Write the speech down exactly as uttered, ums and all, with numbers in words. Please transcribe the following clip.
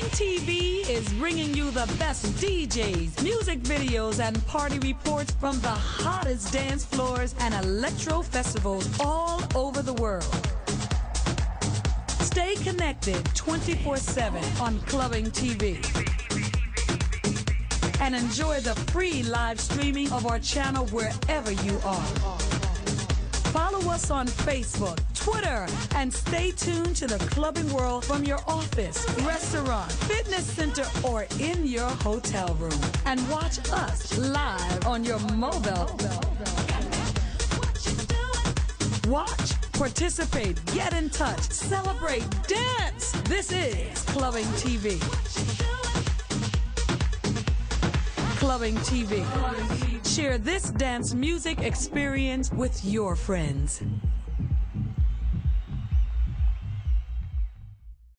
T V is bringing you the best D Js, music videos, and party reports from the hottest dance floors and electro festivals all over the world. Stay connected twenty-four seven on Clubbing T V. And enjoy the free live streaming of our channel wherever you are. Follow us on Facebook, Twitter, and stay tuned to the clubbing world from your office, restaurant, fitness center, or in your hotel room. And watch us live on your mobile. Watch, participate, get in touch, celebrate, dance. This is Clubbing T V. Clubbing T V. Share this dance music experience with your friends.